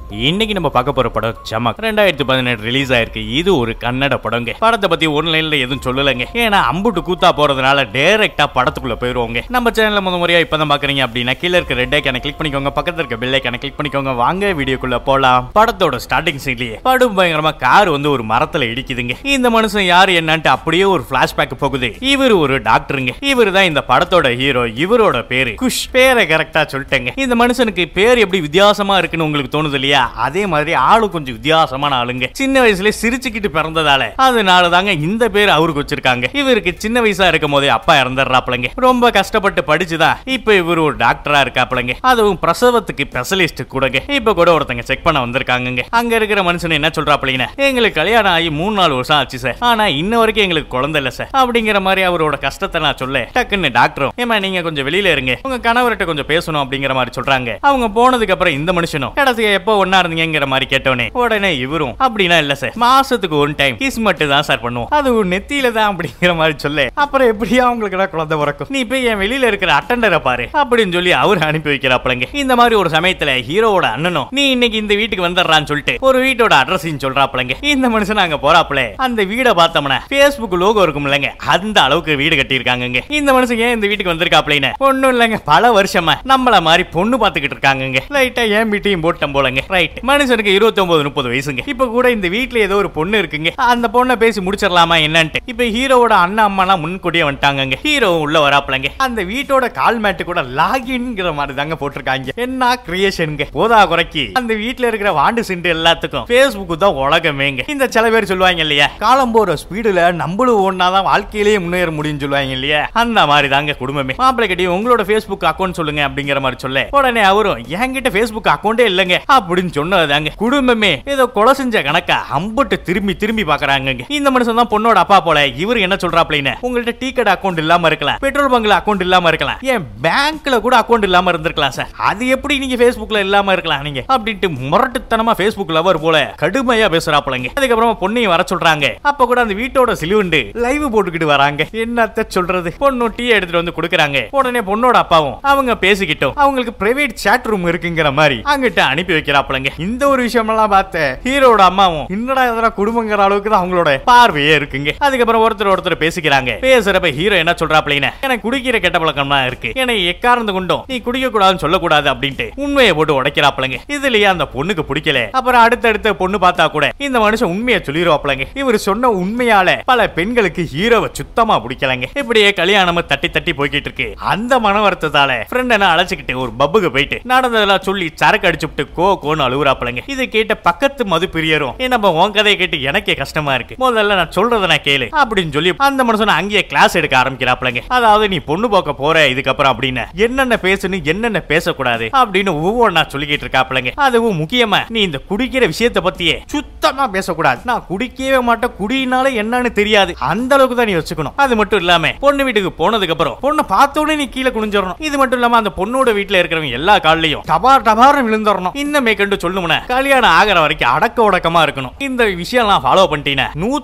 இன்னைக்கு நம்ம பார்க்க போற படம் ஜமக் 2018 ரிலீஸ் ஆயிருக்கு. இது ஒரு கன்னட படங்க. படத்தை பத்தி ஒன்லைன்ல எதுவும் சொல்லலைங்க, ஏன்னா அம்புட்டு கூத்தா போறதுனால டைரக்டா படத்துக்குள்ள போயிருவோங்க. நம்ம சேனல்ல முத முறையா இப்பதான் பாக்குறீங்க அப்படின்னா கீழ இருக்க ரெட் ஐகானை கிளிக் பண்ணிக்கோங்க, பக்கத்துல இருக்க பெல் ஐகானை கிளிக் பண்ணிக்கோங்க. வாங்க வீடியோக்குள்ள போலாம். படத்தோட ஸ்டார்டிங் சீன்லயே படும் பயங்கரமா கார் வந்து ஒரு மரத்துல இடிக்குதுங்க. இந்த மனுஷன் யாரு என்னன்ட்டு அப்படியே ஒரு பிளாஷ்பேக் போகுது. இவர் ஒரு டாக்டருங்க. இவர் தான் இந்த படத்தோட ஹீரோ. இவரோட பேரு குஷ். பேரை கரெக்டா சொல்லிட்டேங்க. இந்த மனுஷனுக்கு பேர் எப்படி வித்தியாசமா இருக்குன்னு உங்களுக்கு தோணுது இல்லையா? அதே மாதிரி ஆளு கொஞ்சம் வித்தியாசமான ஆளுங்க. சின்ன வயசுல சிரிச்சுக்கிட்டு பிறந்ததால அதனால தாங்க இந்த பேர் அவருக்கு வச்சிருக்காங்க. இவருக்கு சின்ன வயசா இருக்கும் போதே அப்பா இறந்துடுறாப்லங்க. ரொம்ப கஷ்டப்பட்டு படிச்சுதான் இப்ப இவர் ஒரு டாக்டரா இருக்காப்லங்க. அதுவும் பிரசவத்துக்கு ஸ்பெஷலிஸ்ட் கூடங்க. இப்ப கூட ஒருத்தங்க செக் பண்ண வந்திருக்காங்க. அங்க இருக்கிற மனுஷன் என்ன சொல்றாப்லீங்கன்னா, எங்களுக்கு கல்யாணம் ஆகி 3-4 வருஷம் ஆச்சு சார், ஆனா இன்ன வரைக்கும் எங்களுக்கு குழந்தை இல்ல சார் அப்படிங்கிற மாதிரி அவரோட கஷ்டத்தை நான் சொல்ல டக்குன்னு டாக்டரும், ஏமா நீங்க கொஞ்சம் வெளியில இருங்க, உங்க கணவர்கிட்ட கொஞ்சம் பேசணும் அப்படிங்கிற மாதிரி சொல்றாங்க. அவங்க போனதுக்கு அப்புறம் இந்த மனுஷனும் கடைசியா எப்போ ஒன்னா இருந்தீங்கிற மாதிரி கேட்டோனே உடனே இவரும் அப்படின்னா இல்ல சார், மாசத்துக்கு ஒன் டைம் கிஸ் மட்டும் தான் சார் பண்ணுவோம், அது நெத்தியில தான் அப்படிங்கிற மாதிரி சொல்ல, அப்புறம் எப்படியா உங்களுக்கு குழந்தை பிறக்கும், நீ போய் என் வெளியில இருக்கிற அட்டெண்டரை பாரு அப்படின்னு சொல்லி அவர் அனுப்பி வைக்கிறாப்லங்க. இந்த மாதிரி ஒரு சமயத்துல ஹீரோவோட அண்ணனும் நீ இன்னைக்கு இந்த வீட்டுக்கு வந்துடுறான்னு சொல்லிட்டு ஒரு வீட்டோட அட்ரஸையும் சொல்றாப்லங்க. இந்த மனுஷன் அங்க போறாப்ல. அந்த வீட பார்த்தோம்னா Facebook லோகோ இருக்கும் இல்லங்க, அந்த அளவுக்கு வீடு கட்டி இருக்காங்க. இந்த மனுஷன் ஏன் இந்த வீட்டுக்கு வந்திருக்காப்லன்னு ஒண்ணும் இல்லங்க, பல வருஷமா நம்மள மாதிரி பொண்ணு பாத்துக்கிட்டு இருக்காங்க. லைட்டா ஏன் வீட்டையும் போட்டோம் போலங்க. ரைட், மனுஷனுக்கு 29-30 வயசுங்க. இப்ப கூட இந்த வீட்டுல ஏதோ ஒரு பொண்ணு இருக்குங்க, அந்த பொண்ணை பேசி முடிச்சிடலாமா என்னன்ட்டு இப்ப ஹீரோவோட அண்ணா அம்மாலாம் முன்கூட்டியே வந்துட்டாங்க. ஹீரோ உள்ள வராப்லங்க. அந்த வீட்டோட கால் மேட்டு கூட லாகின்ங்கிற மாதிரி தாங்க போட்டிருக்காங்க. என்ன கிரியேஷனுங்க. போதா குறைக்கு அந்த வீட்டுல இருக்கிற வாண்டு சிண்டு எல்லாத்துக்கும் Facebook தான் உலகமேங்க. இந்த சில பேர் சொல்லுவாங்க இல்லையா, காலம் போற ஸ்பீடுல நம்மளும் ஒன்னாதான் வாழ்க்கையிலேயே முன்னேற முடியும் சொல்லுவாங்க இல்லையா, அந்த மாதிரி தாங்க குடும்பமே. மாப்பிள்ளை கட்டி உங்களோட Facebook அக்கௌண்ட் சொல்லுங்க அப்படிங்கிற மாதிரி சொல்ல உடனே அவரும் என்கிட்ட Facebook அக்கௌண்டே இல்லங்க அப்படின்னு சொன்னதாங்க. குடும்பமே ஏதோ கொலை செஞ்ச கணக்கா அம்பட்டு திரும்பி திரும்பி பாக்குறாங்க. இந்த மனுஷன் தான் பொண்ணோட அப்பா போல. இவர் என்ன சொல்றாப்லன்னு, உங்கள்ட்ட டீ கடை அக்கௌண்ட் இல்லாம இருக்கலாம், பெட்ரோல் பங்க்ல அக்கௌண்ட் இல்லாம இருக்கலாம், ஏன் பேங்க்ல கூட அக்கௌண்ட் இல்லாம இருந்திருக்கலாம் சார், அது எப்படி நீங்க Facebookல இல்லாம இருக்கலாம் நீங்க அப்படின்ட்டு முரட்டுத்தனமா Facebook லவர் போல கடுமையா பேசுறாப்லங்க. அதுக்கப்புறமா பொண்ணையும் வர சொல்றாங்க. அப்ப கூட அந்த வீட்டோட சிலுவண்டு லைவ் போட்டுக்கிட்டு வராங்க. என்னத்த சொல்றது, பொண்ணு டீ எடுத்துட்டு வந்து கொடுக்கறாங்க. உடனே பொண்ணோட அப்பாவும் அவங்க பேசிக்கிட்டோம் அவங்களுக்கு பிரைவேட் சாட் ரூம் இருக்குங்கிற மாதிரி அங்கிட்ட அனுப்பி வைக்கிறாப்லங்க. இந்த ஒரு விஷயம் எல்லாம் பார்த்த ஹீரோட அம்மாவும் என்னடா இதெல்லாம் குடும்பங்கிற அளவுக்கு தான் அவங்களோட பார்வையே இருக்குங்க. அதுக்கப்புறம் ஒருத்தர் பேசிக்கிறாங்க. பேசுறப்ப ஹீரோ என்ன சொல்றாப்லீங்கன்னா, எனக்கு குடிக்கிற கெட்ட பழக்கம்லாம் இருக்கு, எனக்கு எக்காரணம் கொண்டும் நீ குடிக்க கூடாதுன்னு சொல்லக்கூடாது அப்படின்ட்டு உண்மையை போட்டு உடைக்கிறாப்லங்க. இதுலயே அந்த பொண்ணுக்கு பிடிக்கல. அப்புறம் அடுத்த பொண்ணு பார்த்தா கூட இந்த மனுஷன் உண்மையை சொல்லிடுவாப்லங்க. இவர் சொன்ன உண்மையால பல பெண்களுக்கு ஹீரோவை சுத்தமா பிடிக்கலங்க. இப்படியே கல்யாணம் தட்டி தட்டி போய்கிட்டு இருக்கு. அந்த மன வருத்தத்தால ஃப்ரெண்ட் அழைச்சுக்கிட்டு ஒரு பப்புக்கு போயிட்டு நடந்ததெல்லாம் சொல்லி சரக்கு அடிச்சுட்டு கோன்னு அழுகுறாப்லங்க. இதை கேட்ட பக்கத்து மது பிரியரும், நம்ம உன் கதையை கேட்டு எனக்கே கஷ்டமா இருக்கு, முதல்ல நான் சொல்றத நான் கேளு அப்படின்னு சொல்லி அந்த மனுஷன் அங்கேயே கிளாஸ் எடுக்க ஆரம்பிக்கிறாப்லங்க. அதாவது நீ பொண்ணு பார்க்க போற இதுக்கப்புறம் அப்படின்னு என்னென்ன பேசணும் என்னென்ன பேசக்கூடாது அப்படின்னு ஒவ்வொன்னா சொல்லிக்கிட்டு இருக்காப்லங்க. அதுவும் முக்கியமா நீ இந்த குடிக்கிற விஷயத்தை பத்தியே சுத்தமா பேசக்கூடாது, நான் குடிக்கவே மாட்டேன், குடினால என்னன்னு தெரியாது, அந்த அளவுக்கு தான் நீ வச்சுக்கணும். அது மட்டும் இல்லாம பொண்ணு வீட்டுக்கு போனதுக்கு அப்புறம் பொண்ணை பார்த்த உடனே நீ கீழே குனிஞ்சிடணும். இது மட்டும் இல்லாம அந்த பொண்ணோட வீட்டுல இருக்கிறவங்க எல்லா காலையும் டபார் விழுந்துடணும். இன்னமே கண்டு சொல்லுமுன கல்யாணம் ஆகிற வரைக்கும் அடக்க உடக்கமா இருக்கணும். இந்த விஷயம் ஃபாலோ பண்ணிட்டீங்க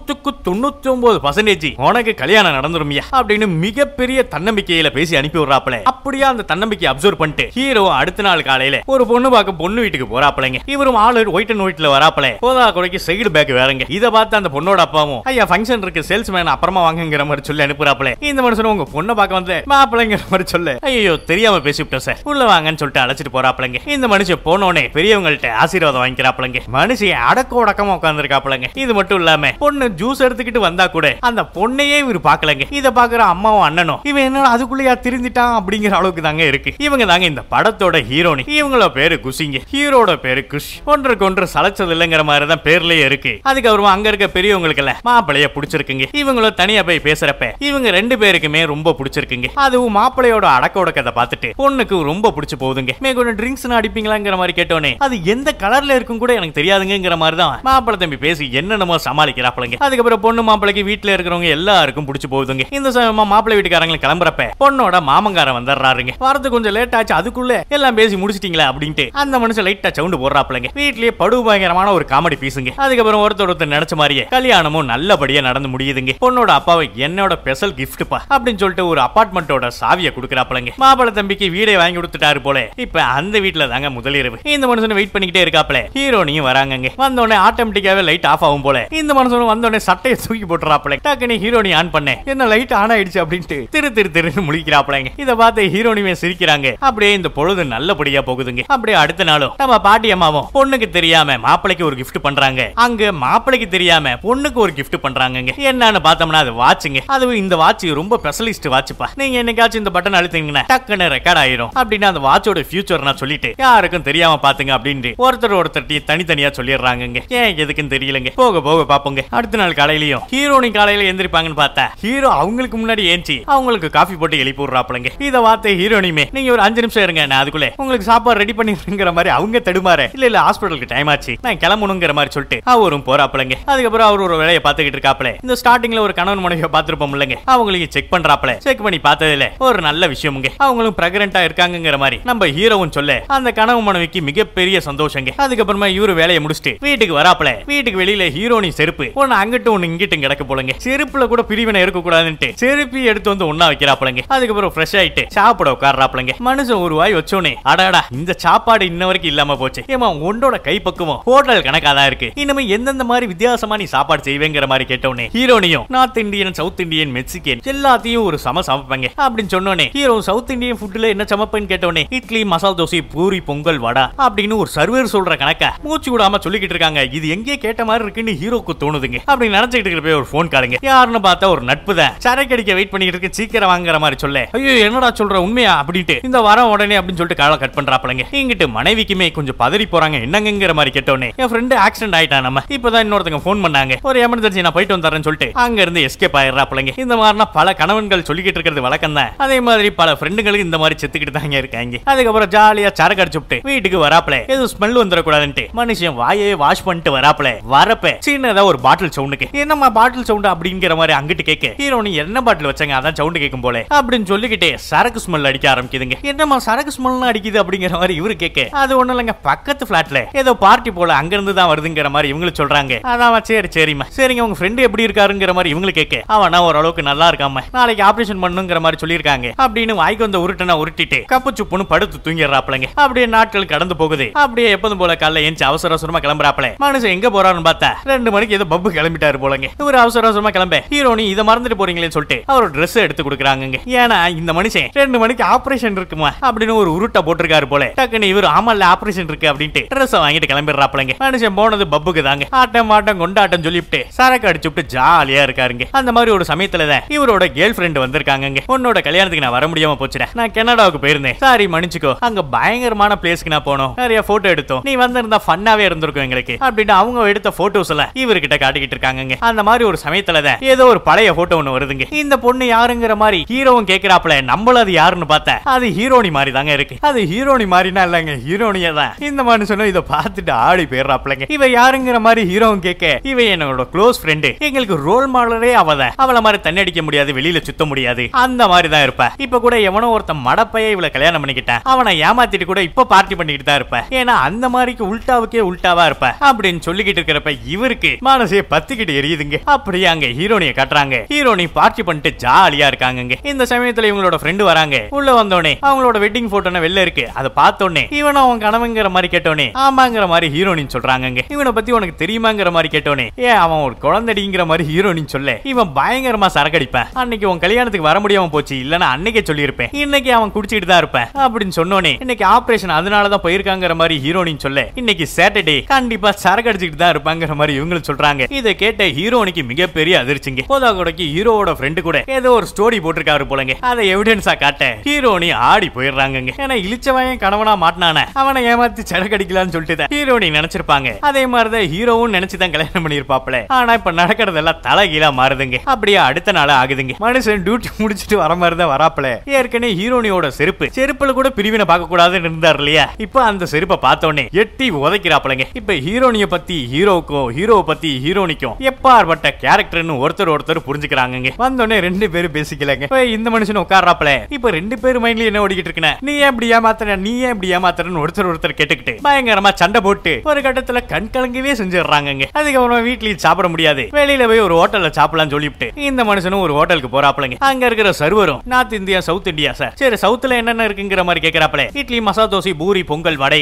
100% உனக்கு கல்யாணம் நடந்துருமியா அப்படின்னு மிகப்பெரிய தன்னம்பிக்கையில பேசி அனுப்பி விடுறாப்ல. அப்படியே அந்த தன்னம்பிக்கை அப்சர்வ் பண்ணிட்டு ஹீரோ அடுத்த நாள் காலையில ஒரு பொண்ணு பார்க்க பொண்ணு வீட்டுக்கு போறாப்லங்க. இவரும் ஆளு ஒயிட் அண்ட் ஒயிட்ல வராப்ல. போதா குறைக்கு சைடு பேக் வேறங்க. இதை பார்த்து அந்த பொண்ணோட அப்பாவும் ஐயா ஃபங்க்ஷன் இருக்கு சேல்ஸ்மேன் அப்புறமா வாங்குங்கிற மாதிரி சொல்லி அனுப்புறாப்ல. இந்த மனுஷன் உங்க பொண்ணை பார்க்க வந்து மாப்பிள்ளைங்கிற மாதிரி சொல்ல ஐயோ தெரியாம பேசிவிட்டோம் சார் உள்ள வாங்கன்னு சொல்லிட்டு அழைச்சிட்டு போறாப்லங்க. இந்த மனுஷன் போனோனே பெரியவங்கள்ட்ட ஆசீர்வாதம் வாங்கிக்கிறாப்லங்க. மனுஷன் அடக்க உடக்கமா உட்கார்ந்துருக்காப்லங்க. இது மட்டும் இல்லாம பொண்ணு ஜூஸ் எடுத்துக்கிட்டு வந்தா கூட அந்த பொண்ணையே இவர் பாக்கலங்க. இத பாக்குற அம்மாவும் அண்ணனும் இவன் என்ன அதுக்குள்ளயா திருந்திட்டான் அப்படிங்கிற அளவுக்கு தாங்க இருக்கு. இவங்க தாங்க இந்த படத்தோட ஹீரோனி. இவங்களோட பேரு குஷிங்க, ஹீரோட பேரு குஷ். ஒன்றுக்கு சளைச்சது இல்லைங்கிற மாதிரி தான் பேர்லயே இருக்கு. அதுக்கப்புறமா அங்க இருக்க பெரியவங்களுக்கு எல்லாம் மாப்பிளைய பிடிச்சிருக்குங்க. இவங்கள தனியா போய் பேசுறப்ப இவங்க 2 பேருக்குமே ரொம்ப பிடிச்சிருக்குங்க. அதுவும் மாப்பிளையோட அடக்க உடக்கத்தை பார்த்துட்டு பொண்ணுக்கு ரொம்ப பிடிச்சு போகுதுங்க. கொஞ்சம் ட்ரிங்க்ஸ் அடிப்பீங்களாங்கிற மாதிரி கேட்டோனே அது எந்த கலர்ல இருக்கும் கூட எனக்கு தெரியாதுங்கிற மாதிரி தான் மாப்பிள்ளை தம்பி பேசி என்னென்னமோ சமாளிக்கிறாப்லங்க. அதுக்கப்புறம் பொண்ணு மாப்பிளைக்கு வீட்டுல இருக்கிறவங்க எல்லாருக்கும் பிடிச்சு போகுதுங்க. இந்த சமயமா மாப்பிள்ளை வீட்டுக்காரங்களை கிளம்புறப்ப பொண்ணோட மாமங்காரன் வந்துடுறாருங்க. வரது கொஞ்சம் லேட் ஆச்சு, அதுக்குள்ள எல்லாம் பேசி முடிச்சிட்டீங்களா அப்படின்ட்டு அந்த மனுஷன் லைட்டா சவுண்ட் போடுறாப்லங்க. வீட்லயே படு பயங்கரமான ஒரு காமெடி பீஸுங்க. அதுக்கப்புறம் ஒருத்தர் நினைச்ச மாதிரியே கல்யாணமும் நல்லபடியா நடந்து முடியுதுங்க. பொண்ணோட அப்பாவை என்னோட ஸ்பெஷல் கிஃப்ட் பா அப்படின்னு சொல்லிட்டு ஒரு அபார்ட்மெண்டோட சாவியை கொடுக்குறாப்லங்க. மாப்பிள்ளை தம்பிக்கு வீடை வாங்கி கொடுத்துட்டாரு போல. இப்ப அந்த வீட்டுல தாங்க முதலிரவு. இந்த மனுஷன் வெயிட் வெயிட் பண்ணிக்கிட்டே இருக்காப்ல. ஹீரோனியும் வராங்க. வந்தோடனே ஆட்டோமேட்டிக்காவே லைட் ஆஃப் ஆகும் போல. இந்த மனுஷனும் வந்தோடனே சட்டையை தூக்கி போட்டுறாப்ல. டக்குனு ஹீரோனி ஆன் பண்ண என்ன லைட் ஆன் ஆயிடுச்சு அப்படின்ட்டு திரு முழிக்கிறாப்லங்க. இத பார்த்து ஹீரோனியுமே சிரிக்கிறாங்க. அப்படியே இந்த பொழுது நல்லபடியா போகுதுங்க. அப்படியே அடுத்த நாளும் நம்ம பாட்டி அம்மாவும் பொண்ணுக்கு தெரியாம மாப்பிளைக்கு ஒரு gift பண்றாங்க. அங்க மாப்பிளைக்கு தெரியாம பொண்ணுக்கு ஒரு gift பண்றாங்க. என்னன்னு பார்த்தோம்னா அது வாட்சுங்க. அதுவும் இந்த வாட்ச் ரொம்ப ஸ்பெஷலிஸ்ட் வாட்ச்ப்பா. நீங்க என்னைக்காச்சும் இந்த பட்டன் அழுத்தீங்கன்னா டக்குன்னு ரெக்கார்ட் ஆயிரும் அப்படின்னு அந்த வாட்சோட ஃபியூச்சர் நான் சொல்லிட்டு யாருக்கும் தெரியாம பாத்துங்க அப்படின்னு ஒருத்தர் தனித்தனியா சொல்லிடுறாங்க. ஏன் எதுக்குன்னு தெரியலங்க. போக போக பாப்போங்க. அடுத்த நாள் காலையிலயும் ஹீரோனி காலையில எந்திரிப்பாங்கன்னு பார்த்தா ஹீரோ அவங்களுக்கு முன்னாடி ஏஞ்சி அவங்களுக்கு காஃபி போட்டு எழுப்பி விடுறாப்லங்க. இத வார்த்தை ஹீரோனியுமே நீங்க ஒரு 5 நிமிஷம் இருங்க, நான் அதுக்குள்ள உங்களுக்கு சாப்பாடு ரெடி பண்ணிருங்கிற மாதிரி அவங்க தடுமாற இல்ல ஹாஸ்பிட்டலுக்கு டைம் ஆச்சு நான் கிளம்பணுங்கிற மாதிரி சொல்லிட்டு அவரும் போறாப்லங்க. அதுக்கப்புறம் அவர் ஒரு வேலையை பார்த்துக்கிட்டு இருக்காப்ல. இந்த ஸ்டார்டிங்ல ஒரு கணவன் மனைவியை பார்த்திருப்போம் இல்லங்க, அவங்களுக்கு செக் பண்றாப்ல. செக் பண்ணி பார்த்ததுல ஒரு நல்ல விஷயமுங்க. அவங்களும் பிரெக்னென்ட்டா இருக்காங்கங்கிற மாதிரி நம்ம ஹீரோவும் சொல்ல அந்த கணவன் மனைவிக்கு மிகப்பெரிய சந்தோஷங்க. அதுக்கப்புறமா இவரு வேலையை முடிச்சுட்டு வீட்டுக்கு வராப்ல. வீட்டுக்கு வெளியில ஹீரோனி செருப்பு ஒன்னு அங்கிட்டு ஒன்னு இங்கிட்டும் கிடக்க போலங்க. செருப்புல கூட பிரிவினை இருக்க கூடாதுன்னு செருப்பி எடுத்து வந்து ஒன்னா வைக்கிறாப்லங்க. அதுக்கப்புறம் ஃப்ரெஷ் ஆயிட்டு சாப்பிட உட்கார்றாப்லங்க. மனுஷன் ஒரு வாய் வச்சோனே அடாடா இந்த சாப்பாடு இன்ன வரைக்கும் இல்லாம போச்சு. ஏமா உன்னோட கை பக்குவம் ஹோட்டல் கணக்காதான் இருக்கு. இனிமே எந்தெந்த மாதிரி வித்தியாசமா நீ சாப்பாடு செய்வேங்கிற மாதிரி கேட்டோனே ஹீரோனியும் north Indian, south Indian, Mexican எல்லாத்தையும் ஒரு சமைப்பாங்க அப்படின்னு சொன்னோனே ஹீரோ சவுத் இந்தியன் ஃபுட்ல என்ன சமைப்பேன்னு கேட்டோனே இட்லி, மசால் தோசை, பூரி, பொங்கல், வடை அப்படின்னு ஒரு சர்வர் சொல்ற கணக்கா மூச்சு விடாம சொல்லிக்கிட்டு இருக்காங்க. இது எங்கே கேட்ட மாதிரி இருக்குன்னு ஹீரோக்கு தோணுதுங்க. அப்படி நினைச்சிட்டு இருக்க ஒரு போன் காலுங்க. யாருன்னு பார்த்தா ஒரு நட்பு தான். சரக்கு அடிக்க வெயிட் பண்ணிட்டு இருக்கு, சீக்கிரம் வாங்குற மாதிரி சொல்ல ஐயோ என்னடா சொல்ற உண்மையா அப்படின்ட்டு இந்த வாரம் உடனே அப்படின்னு சொல்லிட்டு காலை கட் பண்றாப்லங்க. இங்கிட்டு மனைவிக்குமே கொஞ்சம் பதறி போறாங்க. என்னங்கிற மாதிரி கேட்டோனே என் ஃப்ரெண்டு ஆக்சிடென்ட் ஆயிட்டான், நம்ம இப்பதான் இன்னொருத்தங்க போன் பண்ணாங்க, ஒரு எமர்ஜென்சி நான் போயிட்டு வந்துறேன்னு சொல்லிட்டு அங்க இருந்து எஸ்கேப் ஆயிடுறாப்லங்க. இந்த மாதிரினா பல கணவன்கள் சொல்லிக்கிட்டு இருக்கிறது வழக்கம் தான். அதே மாதிரி பல ஃப்ரெண்டுகளுக்கு இந்த மாதிரி செத்துக்கிட்டு தாங்க இருக்காங்க. அதுக்கப்புறம் ஜாலியா சரக்கு அடிச்சுட்டு வீட்டுக்கு வராப்ல. எதுவும் ஸ்மெல் வந்துடக்கூடாதுன்ட்டு மனுஷன் வாயே வாஷ் பண்ணிட்டு வராப்ல. வரப்ப சின்னதா ஒரு பாட்டில் சவுண்டுக்கு என்னமா பாட்டில் சவுண்ட் அப்படிங்கிற மாதிரி அங்கிட்டு கேட்க ஹீரோனி என்ன பாட்டில் வச்சாங்க அதான் சவுண்ட் கேட்கும் போல அப்படின்னு சொல்லிக்கிட்டே சரக்கு ஸ்மெல் அடிக்க ஆரம்பிக்குதுங்க. என்னமா சரக்கு ஸ்மெல் அடிக்குது அப்படிங்கிற மாதிரி இவரு கேட்க அது ஒண்ணு இல்லைங்க, பக்கத்து பிளாட்ல ஏதோ பார்ட்டி போல அங்க இருந்து தான் வருதுங்கிற மாதிரி இவங்களும் சொல்றாங்க. அதான் சரி சரிமா சரிங்க உங்க ஃப்ரெண்டு எப்படி இருக்காருங்கிற மாதிரி இவங்களுக்கு கேட்க அவனா ஓரளவுக்கு நல்லா இருக்காம நாளைக்கு ஆபரேஷன் பண்ணுங்கிற மாதிரி சொல்லியிருக்காங்க அப்படின்னு வாய்க்கு வந்த உருட்டனா உருட்டிட்டு கப்பு சுப்புன்னு படுத்து தூங்கிடுறாப்லங்க. அப்படியே நாட்கள் கடந்து போகுது. அப்படியே எப்போதும் போல காலைல ஏஞ்சி அவசர அவசரமா கிளம்புறாப்ல. மனுஷன் எங்க போறாருன்னு பார்த்தா 2 மணிக்கு ஏதோ பப்பு கிளம்பிட்டாரு போலங்க. இவர் அவசர அவசரமா கிளம்ப ஹீரோனி இதை மறந்துட்டு போறீங்களேன்னு சொல்லிட்டு அவர் ட்ரெஸ் எடுத்து கொடுக்குறாங்க. ஏன்னா இந்த மனுஷன் 2 மணிக்கு ஆபரேஷன் இருக்குமா அப்படின்னு ஒரு உருட்டை போட்டிருக்காரு போல. டக்குன்னு இவர் ஆமால ஆபரேஷன் இருக்கு அப்படின்ட்டு ட்ரெஸ் வாங்கிட்டு கிளம்பிடுறாப்லங்க. மனுஷன் போனது பப்புக்கு தாங்க. ஆட்டம் மாட்டம் கொண்டாட்டம் சொல்லிவிட்டு சரக்கு அடிச்சுட்டு ஜாலியா இருக்காருங்க. அந்த மாதிரி ஒரு சமயத்துல தான் இவரோட கேர்ள் ஃப்ரெண்ட் வந்திருக்காங்க. உன்னோட கல்யாணத்துக்கு நான் வர முடியாம போச்சுடா, நான் கனடாவுக்கு போயிருந்தேன், சாரி மன்னிச்சுக்கோ, அங்க பயங்கரமான பிளேஸ்க்கு நான் போனோம், நிறைய போட்டோ எடுத்தோம், நீ வந்திருந்தா ஃபன்னாவே இருந்திருக்கும் எங்களுக்கு அப்படின்னு அவங்க எடுத்த போட்டோஸ் எல்லாம் இவர்கிட்ட காட்டிக்கிட்டு இருக்காங்க. அந்த மாதிரி ஒரு சமயத்துல தான் ஏதோ ஒரு பழைய போட்டோ ஒண்ணு வருதுங்க. இந்த பொண்ணு யாருங்கிற மாதிரி ஹீரோவும் கேக்குறாப்ல. நம்மள அது யாருன்னு பார்த்தா அது ஹீரோனி மாதிரி தாங்க இருக்கு. அது ஹீரோனி மாதிரினா இல்லங்க, ஹீரோனியா தான். இந்த மனுஷனும் இதை பார்த்துட்டு ஆடி போயிடுறாப்லங்க. இவ யாருங்கிற மாதிரி ஹீரோவும் கேட்க இவ என்னோட க்ளோஸ் ஃப்ரெண்டு, எங்களுக்கு ரோல் மாடலே அவதான், அவள மாதிரி தண்ணி அடிக்க முடியாது, வெளியில சுத்த முடியாது, அந்த மாதிரி தான் இருப்ப. இப்ப கூட எவனோ ஒருத்தன் மடப்பைய இவளை கல்யாணம் பண்ணிக்கிட்டான், அவனை ஏமாத்திட்டு கூட இப்ப பார்ட்டி பண்ணிக்கிட்டு தான் இருப்ப, ஏன்னா அந்த மாதிரிக்கு உல்டாவுக்கே உல்டாவா இருப்ப அப்படின்னு சொல்லிக்கிட்டு இருக்கிறப்ப இவருக்கு மனசே பத்திக்கிட்டு எரியுதுங்க. அப்படியே அங்க ஹீரோனிய காட்டுறாங்க. ஹீரோனி பார்ட்டி பண்ணிட்டு ஜாலியா இருக்காங்க. இந்த சமயத்துல இவங்களோட ஃப்ரெண்டு வராங்க. உள்ள வந்தோடனே அவங்களோட வெட்டிங் போட்டோன வெளில இருக்கு. அதை பார்த்தோன்னே இவன் அவன் கணவங்கிற மாதிரி கேட்டோனே ஆமாங்கிற மாதிரி ஹீரோனின் சொல்றாங்க. இவனை பத்தி உனக்கு தெரியுமாங்கிற மாதிரி கேட்டோனே ஏன் அவன் ஒரு குழந்தைங்கிற மாதிரி ஹீரோனின் சொல்ல இவன் பயங்கரமா சரக்கடிப்பேன், அன்னைக்கு உன் கல்யாணத்துக்கு வர முடியாம போச்சு, இல்லன்னா அன்னைக்கே சொல்லியிருப்பேன், இன்னைக்கு அவன் குடிச்சிட்டு தான் இருப்பேன் அப்படின்னு சொன்னோனே இன்னைக்கு ஆபரேஷன் அதனாலதான் போயிருக்காங்கிற மாதிரி ஹீரோனின் சொல்ல இன்னைக்கு சாட்டர்டே கண்டிப்பா சரக்கு அடிச்சுட்டு தான் இருப்பாங்கிற மாதிரி இவங்களும் சொல்றாங்க. இதை கேட்ட ஹீரோனிக்கு மிகப்பெரிய அதிர்ச்சிங்க. போதாகூடக்கு ஹீரோவோட ஃப்ரெண்டு கூட ஏதோ ஒரு ஸ்டோரி போட்டிருக்காரு போலங்க. அதை எவிடன்ஸா காட்ட ஹீரோனி ஆடி போயிடுறாங்க. ஏன்னா இழிச்சவன் கணவனா மாட்டினானே அவனை ஏமாத்தி சரக்கு அடிக்கலாம்னு சொல்லிட்டு ஹீரோனி நினைச்சிருப்பாங்க. அதே மாதிரிதான் ஹீரோவும் நினைச்சுதான் கல்யாணம் பண்ணிருப்பாப்ல. ஆனா இப்ப நடக்கிறதெல்லாம் தலைகீழா மாறுதுங்க. அப்படியே அடுத்த நாள் ஆகுதுங்க. மனுஷன் டியூட்டி முடிச்சிட்டு வர மாதிரி தான் வராப்ல. ஏற்கனவே ஹீரோனியோட செருப்புல கூட பிரிவினை பார்க்க கூடாதுன்னு இருந்தார் இல்லையா, இப்ப அந்த செருப்பை பார்த்தோன்னே எட்டி உதைக்கிறாப்லங்க. இப்ப ஹீரோனிய பத்தி ஹீரோவுக்கும் ஹீரோவை பத்தி ஹீரோனிக்கும் எப்பாற்பட்ட கேரக்டர்னு ஒருத்தர் புரிஞ்சுக்கிறாங்க. வந்தோடனே 2 பேரும் பேசிக்கலங்க. இந்த மனுஷன் உட்கார்றாப்ல. இப்ப 2 பேர் மைண்ட்ல என்ன ஓடிக்கிட்டு இருக்குன்னா நீ ஏன் இப்படி ஏமாத்துற, நீ ஏன் இப்படி ஏமாத்துறன்னு ஒருத்தர் கேட்டுக்கிட்டு பயங்கரமா சண்டை போட்டு ஒரு கட்டத்துல கண் கலங்கவே செஞ்சிடறாங்க. அதுக்கப்புறம் வீட்லயும் சாப்பிட முடியாது, வெளியில போய் ஒரு ஹோட்டல்ல சாப்பிடலாம் சொல்லிவிட்டு இந்த மனுஷனும் ஒரு ஹோட்டலுக்கு போறாப்லங்க. அங்க இருக்கிற சர்வரும் north India, south India sir, சரி சவுத்துல என்னென்ன இருக்குங்கிற மாதிரி கேக்குறாப்ல. இட்லி, மசாலா தோசை, பூரி, பொங்கல், வடை அப்படிங்கிற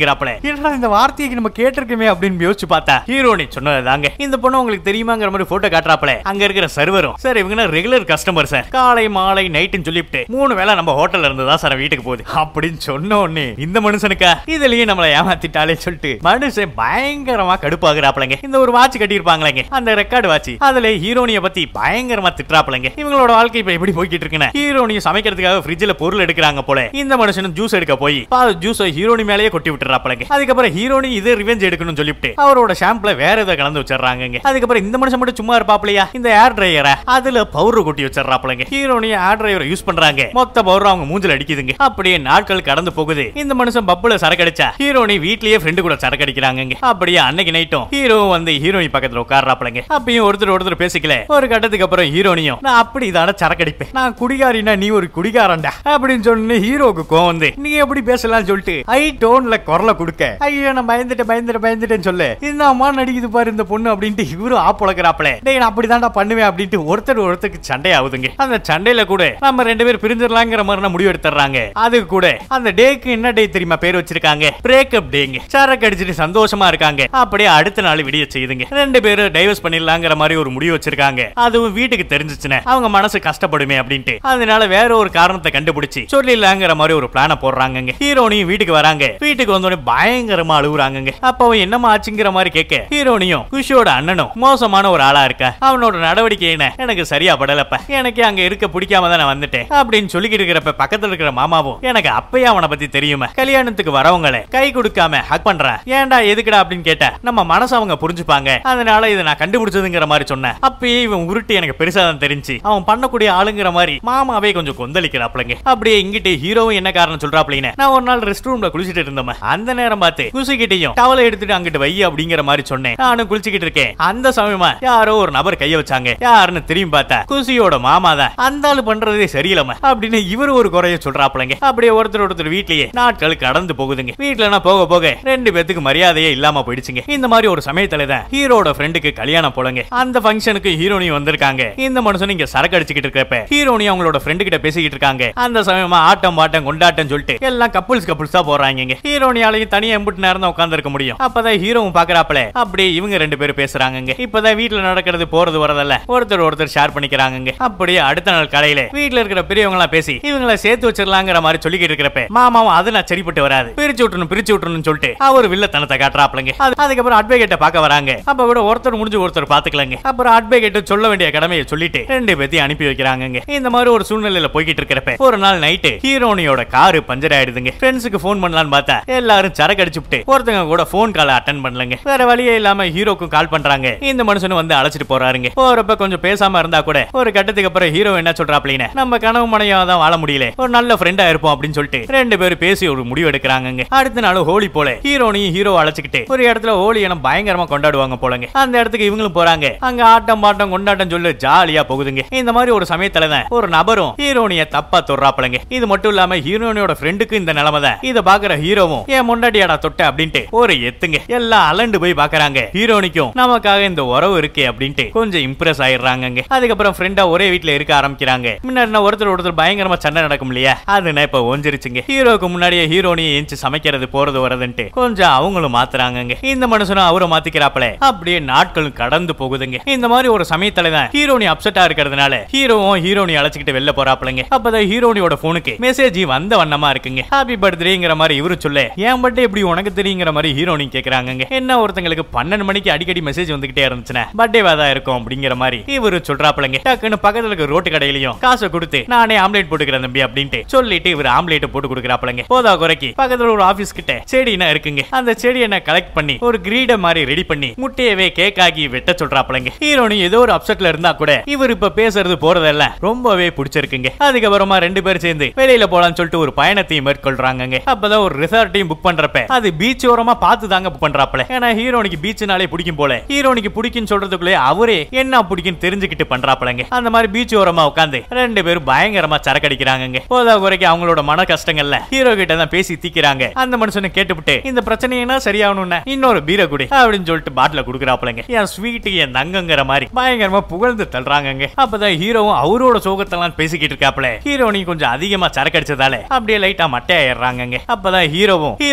அப்படிங்கிறாப்ல. என்னடா இந்த வார்த்தையை நம்ம கேட்டிருக்கோமே அப்படின்னு யோசிச்சு பார்த்தா ஹீரோனி சொன்னதாங்க. இந்த பொண்ணு உங்களுக்கு தெரியுமாங்கிற மாதிரி போட்டோ காட்டுறாப்ல. அங்க இருக்கிற சர்வரும் சார் இவங்க ரெகுலர் கஸ்டமர் சார், காலை மாலை நைட்னு சொல்லிட்டு 3 வேளை நம்ம ஹோட்டல்ல இருந்து தான் சார் வீட்டுக்கு போகுது அப்படின்னு சொன்ன உடனே இந்த மனுஷனுக்கா இதுலயே நம்மளை ஏமாத்திட்டாலே சொல்லிட்டு மனுஷன் பயங்கரமா கடுப்பாகிறாப்லங்க. இந்த ஒரு வாட்ச் கட்டியிருப்பாங்களேங்க, அந்த ரெக்கார்டு வாட்ச், அதுல ஹீரோனிய பத்தி பயங்கரமா திட்டுறாப்லங்க. இவங்களோட வாழ்க்கை இப்ப எப்படி போய்கிட்டு இருக்குன்னு ஹீரோனிய சமைக்கிறதுக்காக ஃப்ரிட்ஜ்ல பொருள் எடுக்கிறாங்க போல. இந்த மனுஷனும் ஜூஸ் எடுக்க போய் ஜூஸ் ஹீரோனி மேலேயே கொட்டி விட்டுறாப்லங்க. அதுக்கப்புறம் ஹீரோனி இது ரிவெஞ்ச் எடுக்கணும்னு சொல்லிட்டு அவரோட ஷாம்புல வேற ஏதோ கலந்து வச்சிடறாங்க. அதுக்கப்புறம் இந்த மனுஷன் மட்டும் சும்மா இருப்பாப்லையா, இந்த ஏர் டிரையரை அதுல பவுடர் கொட்டி வச்சிடறாப்லங்க. ஹீரோனி ஏர் டிரையரை யூஸ் பண்றாங்க, மொத்த பவுடர் அவங்க மூஞ்சில அடிக்குதுங்க. அப்படியே நாட்கள் கடந்து போகுது. இந்த மனுஷன் பப்புல சரக்கு அடிச்சா ஹீரோனி வீட்லயே ஃப்ரெண்டு கூட சரக்கு அடிக்கிறாங்க. அப்படியே அன்னைக்கு நைட்டும் ஹீரோ வந்து ஹீரோனி பக்கத்துல உட்கார்றாப்லங்க. அப்பயும் ஒருத்தர் பேசிக்கல. ஒரு கட்டத்துக்கு அப்புறம் ஹீரோனியும் நான் அப்படி இதான சரக்கு அடிப்பேன், நான் குடிகாரினா நீ ஒரு குடிகாரன்டா அப்படின்னு சொன்ன ஹீரோக்கு கோவம் வந்து நீ எப்படி பேசலாம் சொல்லிட்டு ஐ டோன்ல குரலை கொடுக்க ஐயோ நான் பயந்துட்டேன்னு சொல்ல இந்த அம்மா நடிக்குது பாரு இந்த பொண்ணு அப்படின்ட்டு இவரும் ஆப்பொழக்கிறாப்ல. டேய் நான் அப்படிதான்டா பண்ணுவேன் அப்படின்ட்டு ஒருத்தருக்கு சண்டை ஆகுதுங்க. அந்த சண்டையில கூட நம்ம 2 பேர் பிரிஞ்சிடலாங்கிற மாதிரி முடிவு எடுத்துறாங்க. அதுக்கு கூட அந்த டேக்கு என்ன டே தெரியுமா பேர் வச்சிருக்காங்க, பிரேக்கப் டேங்க. சரக்கு அடிச்சிட்டு சந்தோஷமா இருக்காங்க. அப்படியே அடுத்த நாள் விடிய செய்யுதுங்க. 2 பேரும் டைவர்ஸ் பண்ணிடலாங்கிற மாதிரி ஒரு முடிவு வச்சிருக்காங்க. அதுவும் வீட்டுக்கு தெரிஞ்சிச்சுன்னா அவங்க மனசு கஷ்டப்படுமே அப்படின்ட்டு அதனால வேற ஒரு காரணத்தை கண்டுபிடிச்சு சொல்லிடலாங்கிற மாதிரி ஒரு பிளான போடுறாங்க. ஹீரோனி வீட்டுக்கு வராங்க. வீட்டுக்கு வந்தோடனே பயங்கரமா அழுகுறாங்க. அப்ப என்னமா ஆச்சுங்கிற மாதிரி கேட்க ஹீரோனியும் குஷியோட அண்ணனும் மோசமான ஒரு ஆளா இருக்க, அவனோட நடவடிக்கை என்ன எனக்கு சரியா படலப்ப, எனக்கு அங்க இருக்க பிடிக்காம தான் நான் வந்துட்டேன் அப்படின்னு சொல்லிக்கிட்டு இருக்கிறப்ப பக்கத்துல இருக்கிற மாமாவும் எனக்கு அப்பயே அவனை பத்தி தெரியுமா, கல்யாணத்துக்கு வரவங்களை கை கொடுக்காம ஹக் பண்றேன், ஏன்டா எதுக்குடா அப்படின்னு கேட்ட நம்ம மனசு அவங்க புரிஞ்சுப்பாங்க, அதனால இதை நான் கண்டுபிடிச்சதுங்கிற மாதிரி சொன்னேன். அப்பயே இவன் உருட்டு எனக்கு பெருசா தான் தெரிஞ்சு அவன் பண்ணக்கூடிய ஆளுங்கிற மாதிரி மாமாவே கொஞ்சம் கொந்தளிக்கிறாப்லங்க. அப்படியே இங்கிட்டு ஹீரோவும் என்ன காரணம் சொல்றாப்லீங்க, நான் ஒரு நாள் ரெஸ்ட் ரூம்ல குளிச்சிட்டு இருந்தேன், அந்த நேரம் பார்த்து குசிக்கிட்டையும் டவலை எடுத்துட்டு அங்கிட்டு வை அப்படிங்கிற மாதிரி சொன்னேன். நானும் குளிச்சுக்கிட்டு இருக்கேன். அந்த சமயமா யாரோ ஒரு நபர் கைய வச்சாங்க. யாருன்னு திரும்பி பார்த்தா குசியோட மாமா தான். அந்த ஆளு பண்றதே சரியில்லாம அப்படின்னு இவரு ஒரு குறைய சொல்றாப்லங்க. அப்படியே ஒருத்தர் வீட்லயே நாட்கள் கடந்து போகுதுங்க. வீட்டுல போக போக 2 பேத்துக்கு மரியாதையே இல்லாம போயிடுச்சுங்க. இந்த மாதிரி ஒரு சமயத்துல தான் ஹீரோட ஃப்ரெண்டுக்கு கல்யாணம் போலங்க. அந்த ஃபங்க்ஷனுக்கு ஹீரோனி வந்திருக்காங்க. இந்த மனுஷன் இங்க சரக்கு அடிச்சுக்கிட்டு இருக்கப்ப ஹீரோனி அவங்களோட ஃப்ரெண்டு கிட்ட பேசிக்கிட்டு இருக்காங்க. அந்த சமயமா ஆட்டம் பாட்டம் கொண்டாட்டம் சொல்லிட்டு எல்லாம் கப்புள்ஸா போறாங்க. ஹீரோனியாலையும் தனியா எம்பிட்டு நேரம் தான் உட்கார்ந்து இருக்க முடியும். அப்பதான் ஹீரோவும் பாக்குறாப்ல. அப்படியே இவங்க 2 பேரும் பேசுறாங்க. இப்பதான் வீட்டுல நடக்கிறது போறது வரதல்ல ஒருத்தர் ஷேர் பண்ணிக்கிறாங்க. அப்படியே அடுத்த நாள் காலையில வீட்டுல இருக்கிற பெரியவங்க எல்லாம் பேசி இவங்களை சேர்த்து வச்சிடலாங்கிற மாதிரி சொல்லிக்கிட்டு இருக்கிறப்ப மாமாவும் அது நான் சரிப்பட்டு வராது, பிரிச்சு விட்டுறணும் சொல்லிட்டு அவர் வில்லத்தனத்தை காட்டுறாப்லங்க. அதுக்கப்புறம் அட்வொகேட்டை பார்க்க வராங்க. அப்ப விட ஒருத்தர் முடிஞ்சு ஒருத்தர் பாத்துக்கலாங்க. அப்புறம் அட்வொகேட் சொல்ல வேண்டிய கடமையை சொல்லிட்டு 2 பேத்தையும் அனுப்பி வைக்கிறாங்க. இந்த மாதிரி ஒரு சூழ்நிலையில போய்கிட்டு இருக்கிறப்ப ஒரு நாள் நைட்டு ஹீரோனியோட காரு பஞ்சர் ஆயிடுதுங்க. ஃப்ரெண்ட்ஸுக்கு போன் பண்ணலான்னு பார்த்தா எல்லாரும் சரக்கு அடிச்சுட்டு ஒருத்தங்க கூட போன் கால் அட்டென்ட் பண்ணலங்க. வேற வழியே இல்லாம ஹீரோக்கும் கால் பண்றாங்க. இந்த மனுஷனும் வந்து அழைச்சிட்டு போறாருங்க. போறப்ப கொஞ்சம் பேசாம இருந்தா கூட ஒரு கட்டத்துக்கு அப்புறம் ஹீரோ என்ன சொல்றாப்லீங்க, நம்ம கனவு மனையா தான் வாழ முடியல, ஒரு நல்ல ஃப்ரெண்டா இருப்போம் அப்படின்னு சொல்லிட்டு 2 பேரும் பேசி ஒரு முடிவு எடுக்கிறாங்க. அடுத்த நாள் ஹோலி போல ஹீரோனி ஹீரோ அழைச்சிக்கிட்டு ஒரு இடத்துல ஹோலி என பயங்கரமா கொண்டாடுவாங்க போலங்க. அந்த இடத்துக்கு இவங்களும் போறாங்க. அங்க ஆட்டம் பாட்டம் கொண்டாட்டம் சொல்லு ஜாலியா போகுதுங்க. இந்த மாதிரி ஒரு சமயத்துல தான் ஒரு நபரும் ஹீரோனிய தப்பா தொடுறாப்லங்க. இது மட்டும் இல்லாம ஹீரோனியோட ஃப்ரெண்டுக்கு இந்த நிலைமை தான். இத பாக்குற ஹீரோவும் ஏன் முண்டாடியாடா தொட்ட அப்படின்ட்டு ஒரு எத்துங்க எல்லாம் அலண்டு போய் பாக்குறாங்க. ஹீரோனிக்கும் நமக்காக இந்த உறவு இருக்கே அப்படின்ட்டு கொஞ்சம் இம்ப்ரெஸ் ஆயிடுறாங்க. அதுக்கப்புறம் ஃப்ரெண்டா ஒரே வீட்டுல இருக்க ஆரம்பிக்கிறாங்க. முன்னாடி ஒருத்தர் பயங்கரமா சண்டை நடக்கும் இல்லையா, அது இப்ப ஒஞ்சிருச்சுங்க. ஹீரோக்கு முன்னாடியே ஹீரோனியை எஞ்சி சமைக்கிறது போறது வரதுன்ட்டு கொஞ்சம் அவங்களும் மாத்துறாங்க. இந்த மனுஷனும் அவரை மாத்திக்கிறாப்ல. அப்படியே நாட்களும் கடந்து போகுதுங்க. இந்த மாதிரி ஒரு சமயத்துல தான் ஹீரோனி அப்செட்டா இருக்கிறதுனால ஹீரோவும் ஹீரோனி அழைச்சிக்கிட்டு வெளில போறாப்லங்க. அப்பதான் ஹீரோனியோட போனுக்கு மெசேஜ் வந்த வண்ணமா இருக்குங்க. ஹாப்பி பர்த்டேங்கிற மாதிரி இவரு சொல்ல ஏன் பர்த்டே எப்படி உனக்கு தெரியுங்கிற மாதிரி ஹீரோனி கேக்குறாங்க. என்ன ஒருத்தங்களுக்கு 12 மணிக்கு அடிக்கடி மெசேஜ் வந்துகிட்டே இருந்துச்சுன்னா பர்த்டேவா தான் இருக்கும் அப்படிங்கிற மாதிரி இவரு சொல்றாப்லங்க. டக்குன்னு பக்கத்துல இருக்க ரோட்டு கடையிலையும் காசை கொடுத்து நானே ஆம்லேட் போட்டுக்கிறேன் தம்பி அப்படின்ட்டு சொல்லிட்டு இவர் ஆம்லேட் போட்டு கொடுக்குறாப்லங்க. போதா குறைக்கு பக்கத்துல ஒரு ஆபீஸ் கிட்ட செடினா இருக்குங்க. அந்த செடியை கலெக்ட் பண்ணி ஒரு கிரீட மாதிரி ரெடி பண்ணி முட்டையவே கேக் ஆகி வெட்ட சொல்றாப்லங்க. ஹீரோனி ஏதோ ஒரு அப்செட்ல இருந்தா கூட இவர் இப்ப பேசுறது போறதெல்லாம் ரொம்பவே பிடிச்சிருக்குங்க. அதுக்கப்புறமா 2 பேரும் சேர்ந்து வெளியில போலான்னு சொல்லிட்டு ஒரு பயணத்தையும் மேற்கொள்றாங்க. அப்பதான் ஒரு ரிசார்ட்டையும் புக் பண்றப்ப அது பீச் ஓரமா பார்த்து தாங்க புக் பண்றாப்ல. ஏன்னா ஹீரோனிக்கு பீச்னாலே பிடிக்கும் போல. ஹீரோனிக்கு பிடிக்கும் சொல்றதுக்குள்ளே அவரே என்ன பிடிக்கும் தெரிஞ்சுக்கிட்டு பண்றாப்லங்க. அந்த மாதிரி பீச் ஓரமா உட்காந்து 2 பேரும் பயங்கரமா சரக்கடிக்கிறாங்க. போதா குறைக்கு அவங்களோட மன கஷ்டங்கள்ல ஹீரோ கிட்ட தான் பேசி தீக்கிறாங்க. அந்த மனுஷனை கேட்டுவிட்டு இந்த பிரச்சனைனா சரியாகணும்னா இன்னொரு பீர குடி அப்படின்னு சொல்லிட்டு பாட்டில குடுக்குறாப்லங்க. என் ஸ்வீட் என் தங்கங்கிற மாதிரி பயங்கரமா புகழ்ந்து தள்ளுறாங்க. அப்பதான் ஹீரோவும் அவரோட சோகத்தெல்லாம் பேசிக்கிட்டு இருக்காப்ல. ஹீரோனி கொஞ்சம் அதிகமா சரக்கடிச்சதால அப்படியே லைட்டா மட்டையாயிடுறாங்க. அப்பதான் ஹீரோவும்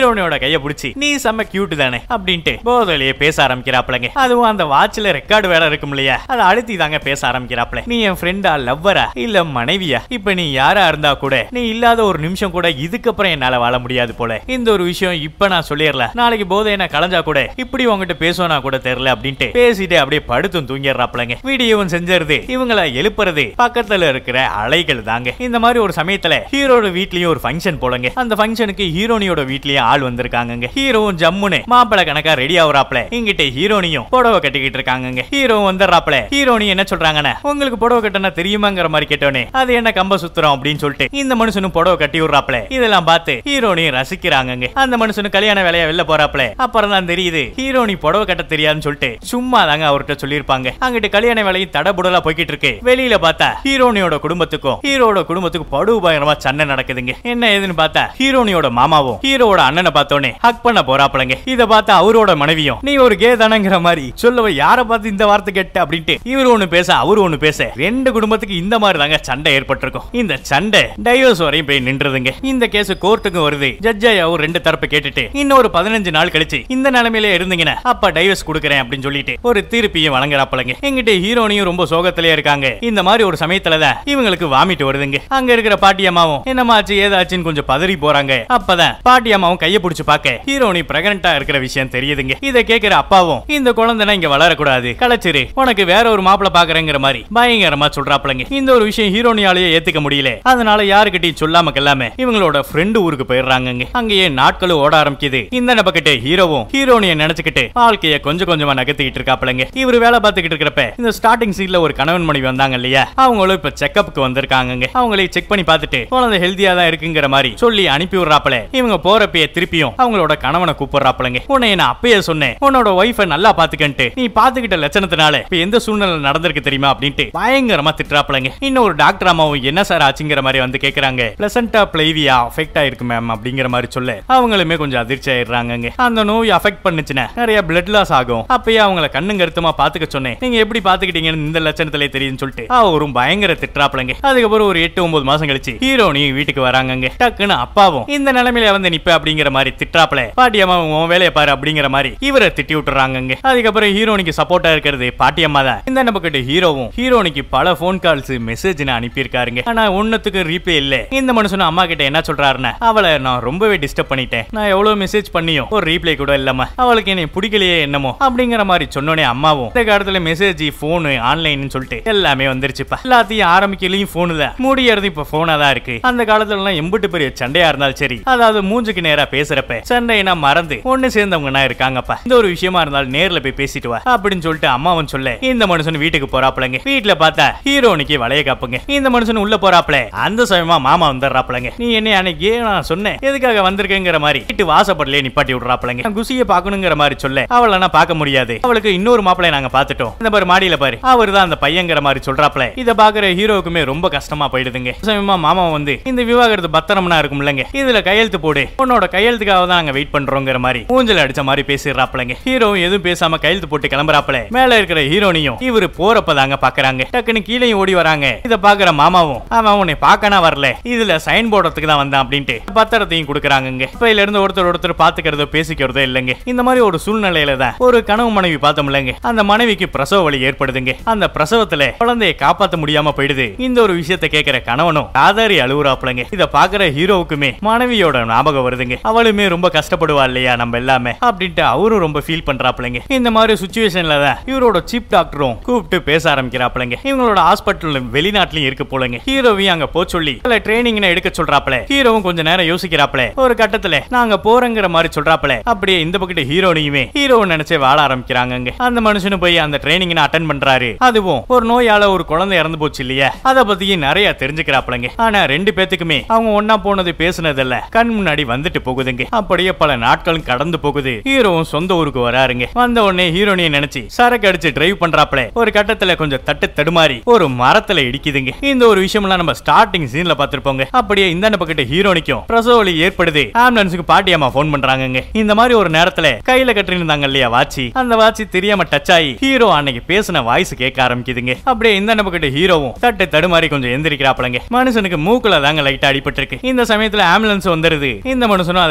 ஹீரோனியோட கைய பிடிச்சி நீ செம்ம கியூட் தானே அப்படின்ட்டு போதையிலேயே பேச ஆரம்பிக்கிறாப்லங்க. அதுவும் அந்த வாட்ச்ல ரெக்கார்டு வேலை இருக்கும் இல்லையா, அதை அழுத்தி தாங்க பேச ஆரம்பிக்கிறாப்ல. நீ என் ஃப்ரெண்டா, லவ்வரா, இல்ல மனைவியா? இப்ப நீ யாரா இருந்தா கூட நீ இல்லாத ஒரு நிமிஷம் கூட இதுக்கப்புறம் என்னால வாழ முடியாது போல. இந்த ஒரு விஷயம் இப்ப நான் சொல்லிடலாம், நாளைக்கு போதை என்ன கலைஞ்சா கூட இப்படி உங்ககிட்ட பேசுவனா கூட தெரியல அப்படின்ட்டு பேசிட்டு அப்படியே படுத்தும் தூங்கிடுறாப்லங்க. வீடியோவும் செஞ்சது இவங்களை எழுப்புறது பக்கத்துல இருக்கிற அலைகள் தாங்க. இந்த மாதிரி ஒரு சமயத்துல ஹீரோட வீட்லயும் ஒரு ஃபங்க்ஷன் போலங்க. அந்த ஃபங்க்ஷனுக்கு ஹீரோனியோட வீட்லயும் ஆள் வந்திருக்காங்க. ஹீரோவும் ஜம்முன்னு மாப்பிள்ளை கணக்கா ரெடி ஆகுறாப்ல. இங்கிட்ட ஹீரோனியும் புடவை கட்டிக்கிட்டு இருக்காங்க. ஹீரோ வந்துடுறாப்ல. ஹீரோனி என்ன சொல்றாங்கன்னா, உங்களுக்கு புடவை கட்டினா தெரியுமாங்கிற மாதிரி கேட்டோனே, அது என்ன கம்ப சுத்துறோம் அப்படின்னு சொல்லிட்டு இந்த மனுஷனும் புடவை கட்டி விடுறாப்ல. இதெல்லாம் பார்த்து ஹீரோனி ரசிக்கிறாங்க. அந்த மனுஷனு கல்யாண வேலையா வெளில போறாப்ல. அப்புறம் தான் தெரியுது ஹீரோனி புடவை கட்ட தெரியாதுன்னு சொல்லிட்டு சும்மா தாங்க அவர்கிட்ட சொல்லிருப்பாங்க. அங்கிட்டு கல்யாண வேலையும் தடபுடலா போய்கிட்டு இருக்கு. வெளியில பார்த்தா ஹீரோனியோட குடும்பத்துக்கும் ஹீரோட குடும்பத்துக்கும் படு பயங்கரமா சண்டை நடக்குதுங்க. என்ன ஏதுன்னு பார்த்தா ஹீரோனியோட மாமாவும் ஹீரோட அண்ணனை பார்த்தோன்னே ஹக் பண்ண போறாப்லங்க. இத பார்த்தா அவரோட மனைவியும் நீ ஒரு கே தானங்கிற மாதிரி சொல்லவ, யார பார்த்து இந்த வார்த்தை கேட்ட அப்படின்ட்டு இவரு ஒண்ணு பேச அவரு ஒண்ணு பேச ரெண்டு குடும்பத்துக்கு இந்த மாதிரி தாங்க சண்டை ஏற்பட்டிருக்கும். இந்த சண்டை டைவர்ஸ் வரையும் போய் நின்றுதுங்க. இந்த கேஸ் கோர்ட்டுக்கு வருது. ஜட்ஜ் அவர் ரெண்டு தரப்பு கேட்டுட்டு இன்னொரு 15 நாள் கழிச்சு இந்த நிலைமையில இருந்தீங்கன்னா அப்ப டைவர்ஸ் கொடுக்கறேன் அப்படின்னு சொல்லிட்டு ஒரு தீர்ப்பையும் வழங்குறாப்லங்க. எங்கிட்ட ஹீரோனியும் ரொம்ப சோகத்திலே இருக்காங்க. இந்த மாதிரி ஒரு சமயத்துல தான் இவங்களுக்கு வாமிட்டு வருதுங்க. அங்க இருக்கிற பாட்டி அம்மாவும் என்னமாச்சு ஏதாச்சுன்னு கொஞ்சம் பதறி போறாங்க. அப்பதான் பாட்டி அம்மாவும் கைய பிடிச்சு பார்க்க ஹீரோனி பிரெக்னன்ட்டா இருக்கிற விஷயம் தெரியுதுங்க. இத கேக்குற அப்பாவும் இந்த குழந்தைனா இங்க வளரக்கூடாது, கலைச்சிரு, உனக்கு வேற ஒரு மாப்பிள பாக்குறேங்கிற மாதிரி பயங்கரமா சொல்றாப்லங்க. இந்த ஒரு விஷயம் ஹீரோனியாலேயே ஏத்துக்க முடியல. அதனால யாருக்கிட்டையும் சொல்லாம கல்லாம இவங்களோட ஃப்ரெண்டு ஊருக்கு போயிடுறாங்க. அங்கேயே நாட்களும் ஓட ஆரம்பிக்குது. இந்த பக்கத்து ஹீரோவும் ஹீரோனியை நினைச்சுக்கிட்டு வாழ்க்கைய கொஞ்சம் கொஞ்சமா நகர்த்திக்கிட்டு இருக்காப்லங்க. இவரு வேலை பார்த்துக்கிட்டு இருக்கிறப்ப இந்த ஸ்டார்டிங் சீன்ல ஒரு கணவன் மனைவி வந்தாங்க இல்லையா, அவங்களும் இப்ப செக்அப்க்கு வந்திருக்காங்க. அவங்களே செக் பண்ணி பார்த்துட்டு குழந்தை ஹெல்தியா தான் இருக்குங்கிற மாதிரி சொல்லி அனுப்பி விடுறாப்ல. இவங்க போறப்பயே திருப்பியும் அவங்களோட கணவனை கூப்பிடுறாப்லங்க. உன்னை நான் அப்பயே சொன்னேன், உன்னோட ஒய்ஃபை நல்லா பாத்துக்கன்ட்டு, நீ பாத்துக்கிட்ட லட்சணத்தினால இப்ப எந்த சூழ்நிலை நடந்திருக்கு தெரியுமா அப்படின்ட்டு பயங்கரமா திட்டுறாப்லங்க. இன்னொரு டாக்டர் அம்மாவும் என்ன சார் ஆச்சுங்கிற மாதிரி வந்து கேக்குறாங்க. பிளசன்டா பிளேவியா அஃபெக்ட் ஆயிருக்கு மேம் அப்படிங்கிற மாதிரி சொல்ல அவங்களுமே கொஞ்சம் அதிர்ச்சி ஆயிடுறாங்க. அந்த நோய் அஃபெக்ட் பண்ணுச்சுன்னா நிறைய பிளட் லாஸ் ஆகும். அப்பயே அவங்கள கண்ணு கருத்துமா பாத்துக்க சொன்னேன், நீங்க எப்படி பாத்துக்கிட்டீங்கன்னு இந்த லட்சணத்திலே தெரியும்னு சொல்லிட்டு அவரும் பயங்கர திட்டுறாப்லங்க. அதுக்கப்புறம் ஒரு 8-9 மாசம் கழிச்சு ஹீரோனி வீட்டுக்கு வராங்க. டக்குன்னு அப்பாவும் இந்த நிலைமையில வந்து நிப்ப அப்படிங்கிற மாதிரி திட்டுறாப்ல. பாட்டி அம்மா உன் வேலையை பாரு அப்படிங்கிற மாதிரி இவரை திட்டி விட்டுறாங்க. அதுக்கப்புறம் ஹீரோனிக்கு சப்போர்ட்டா இருக்கிறது பாட்டி அம்மா தான். இந்த பக்கத்து ஹீரோவும் ஹீரோனிக்கு பல போன் கால்ஸ் மெசேஜ் அனுப்பி இருக்காருங்க. ஆனா ஒன்னத்துக்கு ரீப்ளே இல்ல. இந்த மனுஷனும் அம்மா கிட்ட என்ன சொல்றாருன்னா, அவளை நான் ரொம்பவே டிஸ்டர்ப் பண்ணிட்டேன், நான் எவ்வளவு மெசேஜ் பண்ணியும் ஒரு ரீப்ளே கூட இல்லாம அவளுக்கு என்னை பிடிக்கலையே என்னமோ அப்படிங்கிற மாதிரி சொன்னோனே அம்மாவும் இந்த காலத்துல மெசேஜ் போனு ஆன்லைன் சொல்லிட்டு எல்லாமே வந்துருச்சுப்பா. எல்லாத்தையும் ஆரம்பிக்கலையும் போனு தான், முடியறது இப்ப போனா தான் இருக்கு. அந்த காலத்துல எல்லாம் எம்பிட்டு பெரிய சண்டையா இருந்தாலும் சரி, அதாவது மூஞ்சுக்கு நேரா பேசுறப்ப சண்டைனா மறந்து ஒண்ணு சேர்ந்தவங்க இருக்காங்கப்பா, இந்த ஒரு விஷயமா இருந்தாலும் நேர்ல போய் பேசிட்டு வா அப்படின்னு சொல்லிட்டு அம்மாவும் சொல்ல இந்த மனுஷன் வீட்டுக்கு போறாப்லங்க. வீட்டுல பார்த்தா ஹீரோனிக்கு வளைய காப்புங்க. இந்த மனுஷன் உள்ள போறாப்ல. அந்த சமயமா மாமா வந்துடுறாப்லங்க. நீ என்ன அன்னைக்கு நான் சொன்னேன் எதுக்காக வந்திருக்கேங்கிற மாதிரி வீட்டு வாசப்படலே நிப்பாட்டி விடுறாப்லங்க. குசியை பாக்கணுங்கிற மாதிரி சொல்ல அவளை நான் பார்க்க முடியாது, அவளுக்கு இன்னொரு மாப்பிளைய நாங்க பாத்துட்டோம், இந்த பாரு மாடியில பாரு அவர் தான் அந்த பையங்கிற மாதிரி சொல்றாப்ல. இத பாக்குற ஹீரோக்குமே ரொம்ப கஷ்டமா போயிடுதுங்க. சமயமா மாமா வந்து இந்த விவாகரத்து பத்திரம்னா இருக்கும் இல்லங்க, இதுல கையெழுத்து போடு, உன்னோட கையெழுத்துக்காக தான் நாங்க வெயிட் பண்றோங்கிற மாதிரி ஊஞ்சல் அடிச்ச மாதிரி பேசிடுறாப்லங்க. ஹீரோ எதுவும் பேசாம கையெழுத்து போட்டு கிளம்புறாப்ல. மேல இருக்கிற ஹீரோனியும் இவரு போறப்பதாங்க பாக்குறாங்க. டக்குன்னு கீழே ஓடி வராங்க. இத பாக்குற மாமாவும் அவன் உன்னை பாக்கனா வரல, இதுல சைன் போடுறதுக்கு தான் வந்தான் அப்படின்ட்டு பத்திரத்தையும் கொடுக்குறாங்க. இப்ப இருந்து ஒருத்தர் பாத்துக்கிறதோ பேசிக்கிறதோ இல்லங்க. இந்த மாதிரி ஒரு சூழ்நிலையில தான் ஒரு கனவு மனைவி பார்த்தோம்லங்க, அந்த மனைவிக்கு பிரசவ வலி ஏற்படுதுங்க. அந்த பிரசவத்துல குழந்தையை காப்பாத்த முடியாம போயிடுது. இந்த ஒரு விஷயத்தை கேட்கிற கணவனும் காதாரி அழுவுறாப்லங்க. இத பாக்குற ஹீரோவுக்குமே மனைவியோட ஞாபகம் வருதுங்க. அவளுமே ரொம்ப கஷ்டப்படுவா இல்லையா நம்ம எல்லாமே அப்படின்ட்டு அவரும் ரொம்ப ஃபீல் பண்றாப்லங்க. இந்த மாதிரி சிச்சுவேஷன்ல தான் இவரோட சீப் டாக்டரும் கூப்பிட்டு பேச ஆரம்பிக்கிறாப்லங்க. இவங்களோட ஹாஸ்பிட்டல் வெளிநாட்டுலயும் இருக்கு போலங்க. ஹீரோவையும் அங்க போ சொல்லி ட்ரைனிங் எடுக்க சொல்றாப்ல. ஹீரோவும் கொஞ்ச நேரம் யோசிக்கிறாப்ல. ஒரு கட்டத்துல நாங்க போறங்கிற மாதிரி சொல்றாப்ல. அப்படியே இந்த பக்கத்து ஹீரோனியுமே ஹீரோவை நினைச்சே வாழ ஆரம்பிக்கிறாங்க. அந்த மனுஷனும் போய் அந்த ட்ரைனிங் அட்டென்ட் பண்றாரு. அதுவும் ஒரு நோயால ஒரு குழந்தை இறந்து போச்சு இல்லையா, அத பத்தியும் நிறைய தெரிஞ்சுக்கிறாப்லங்க. ஆனா ரெண்டு பேத்துக்குமே அவங்க ஒன்னா போனது பேசுனதில்ல கண் முன்னாடி வந்துட்டு போகுதுங்க. அப்படியே பல நாட்களும் கடந்து போகுது. ஹீரோவும் சொந்த ஊருக்கு வராருங்க. வந்த உடனே ஹீரோனியை நினைச்சு சரக்கு அடிச்சு டிரைவ் பண்றாப்ல. ஒரு கட்டத்துல கொஞ்சம் தட்டு தடுமாறி ஒரு மரத்துல இடிக்குதுங்க. இந்த ஒரு விஷயம்லாம் நம்ம ஸ்டார்டிங் சீன்ல பாத்திருப்போங்க. அப்படியே இந்த பக்கத்து ஹீரோனிக்கும் பிரசவ வலி ஏற்படுது. ஆம்புலன்ஸுக்கு பாட்டி அம்மா போன் பண்றாங்க. இந்த மாதிரி ஒரு நேரத்துல கையில கட்டிருந்தாங்க இல்லையா வாட்சி, அந்த வாட்சி தெரியாம டச் ஆகி ஹீரோ அன்னைக்கு பேசின வாய்ஸ் கேட்க ஆரம்பிக்குதுங்க. அப்படியே இந்த பக்கத்து ஹீரோவும் தட்டு தடுமாறி கொஞ்சம் எந்திரிக்கிறாப்லங்க. மனுஷனுக்கு மூக்குல தாங்க லைட்டா அடிபட்டு இருக்கு. இந்த சமயத்துல ஆம்புலன்ஸ் வந்துருது. இந்த மனுஷனும் அதை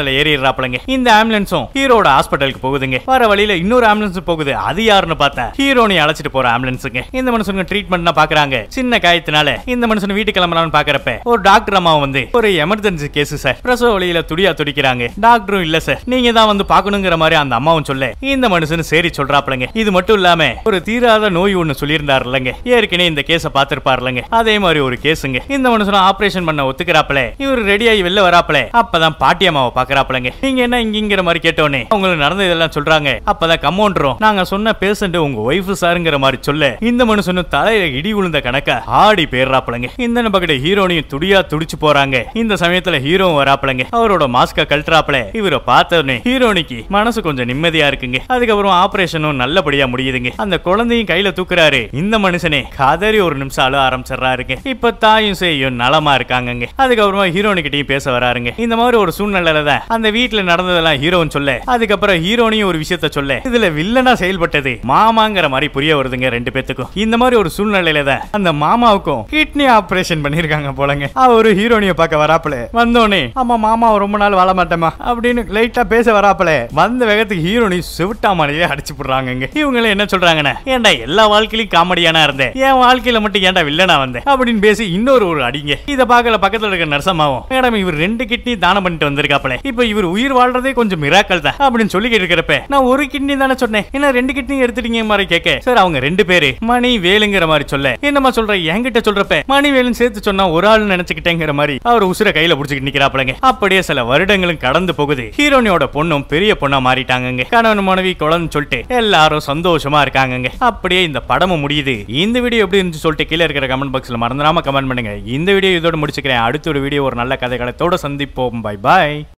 அதுல ஏறிடுறாப்லங்க. இந்த ஆம்புலன்ஸும் ஹீரோட ஹாஸ்பிட்டலுக்கு போகுதுங்க. வர வழியில இன்னொரு ஆம்புலன்ஸ் போகுது. அது யாருன்னு பார்த்தா ஹீரோனை அழைச்சிட்டு போற ஆம்புலன்ஸுங்க. இந்த மனுஷனுக்கு ட்ரீட்மெண்ட் பாக்குறாங்க. சின்ன காயத்தினால இந்த மனுஷன் வீட்டுக்கு கிளம்பலாம்னு பாக்குறப்ப ஒரு டாக்டர் அம்மா வந்து ஒரு எமர்ஜென்சி கேஸ் சார், பிரசவ வழியில துடியா துடிக்கிறாங்க. டாக்டரும் இல்ல சார், நீங்க தான் வந்து பாக்கணுங்கிற மாதிரி அந்த அம்மாவும் சொல்ல இந்த மனுஷன் சரி சொல்றாப்லங்க. இது மட்டும் இல்லாம ஒரு தீராத நோய் ஒண்ணு சொல்லியிருந்தாரு இல்லங்க, ஏற்கனவே இந்த கேஸ பாத்திருப்பாருலங்க. அதே மாதிரி ஒரு கேஸுங்க. இந்த மனுஷன் ஆபரேஷன் பண்ண ஒத்துக்கிறாப்ல. இவர் ரெடியாகி வெளில வராப்ல. அப்பதான் பாட்டி அம்மாவை பாக்குறாப்லங்க. நீங்க என்ன இங்கிற மாதிரி கேட்டோன்னே அவங்களுக்கு நடந்த இதெல்லாம் சொல்றாங்க. அப்பதான் கம்பவுண்டரும் நாங்க சொன்ன பேஷண்ட் உங்க ஒய்ஃப் சாருங்கிற மாதிரி சொல்ல இந்த மனுஷனும் தலையில இடி விழுந்த கணக்கா ஆடி பேர்றாப்லங்க. இந்த பக்கத்து ஹீரோனையும் துடியா துடிச்சு போறாங்க. இந்த சமயத்துல ஹீரோவும் வராப்லங்க. அவரோட மாஸ்க கழட்டுறாப்ல. இவரை பார்த்தோன்னே ஹீரோனிக்கு மனசு கொஞ்சம் நிம்மதியா இருக்குங்க. அதுக்கப்புறம் ஆபரேஷனும் நல்லபடியா முடியுதுங்க. அந்த குழந்தையும் கையில தூக்குறாரு. இந்த மனுஷனே கதறி ஒரு நிமிஷம் அழ ஆரம்பிச்சிடறாருங்க. இப்ப தாயும் செய்யும் நலமா இருக்காங்க. அதுக்கப்புறமா ஹீரோனிக்கிட்டையும் பேச வராருங்க. இந்த மாதிரி ஒரு சூழ்நிலையில தான் அந்த வீட்டுல நடந்ததெல்லாம் ஹீரோன்னு சொல்ல, அதுக்கப்புறம் ஹீரோனியும் ஒரு விஷயத்த சொல்ல, இதுல வில்லனா செயல்பட்டது மாமாங்கிற மாதிரி புரிய வருதுங்க ரெண்டு பேத்துக்கும். இந்த மாதிரி ஒரு சூழ்நிலையில தான் அந்த மாமாவுக்கும் கிட்னி ஆபரேஷன் பண்ணிருக்காங்க போலங்க. அவரு ஹீரோனிய பார்க்க வராப்பல. வந்தோனே அம்மா மாமா ரொம்ப நாள் வாழ மாட்டேமா அப்படின்னு லைட்டா பேச வராப்பல. வந்த வேகத்துக்கு ஹீரோனி செவிட்டாமலையே அடிச்சு போடுறாங்க. இவங்க என்ன சொல்றாங்கன்னா, ஏன்டா எல்லா வாழ்க்கையிலும் காமெடியானா இருந்தேன், என் வாழ்க்கையில மட்டும் ஏன்டா வில்லனா வந்தேன் அப்படின்னு பேசி இன்னொரு ஒரு அடிங்க. இத பார்க்கல பக்கத்துல இருக்க நர்சமாவும், மேடம் இவர் 2 கிட்னி தானம் பண்ணிட்டு வந்திருக்காப்ல, இப்ப இவர் உயிர் வாழ்றதே கொஞ்சம் மிராக்கல் தான் அப்படின்னு சொல்லிக்கிட்டு இருக்கிறப்ப நான் ஒரு கிட்னி தானே சொன்னேன், என்ன 2 கிட்னி எடுத்துட்டீங்க மாதிரி கேட்க, சார் அவங்க 2 பேரு மணி வேலுங்கிற மாதிரி சொல்ல, என்னமா சொல்ற என்கிட்ட சொல்றப்ப மணி வேலுன்னு சேர்த்து சொன்னா ஒரு ஆள் நினைச்சுக்கிட்டேங்கிற மாதிரி அவர் உசுர கையில புடிச்சுக்கிட்டு நிக்கிறாப்லங்க. அப்படியே சில வருடங்களும் கடந்து போகுது. ஹீரோனியோட பொண்ணும் பெரிய பொண்ணா மாறிட்டாங்க. கணவன் மனைவி குழந்தை சொல்லிட்டு எல்லாரும் சந்தோஷமா இருக்காங்க. அப்படியே இந்த படமும் முடியுது. இந்த வீடியோ எப்படி இருந்துச்சு சொல்லிட்டு கீழே இருக்கிற கமெண்ட் பாக்ஸ்ல மறந்துடாம கமெண்ட் பண்ணுங்க. இந்த வீடியோ இதோட முடிச்சுக்கிறேன். அடுத்த ஒரு வீடியோ ஒரு நல்ல கதைகளத்தோட சந்திப்போம். பை பாய்.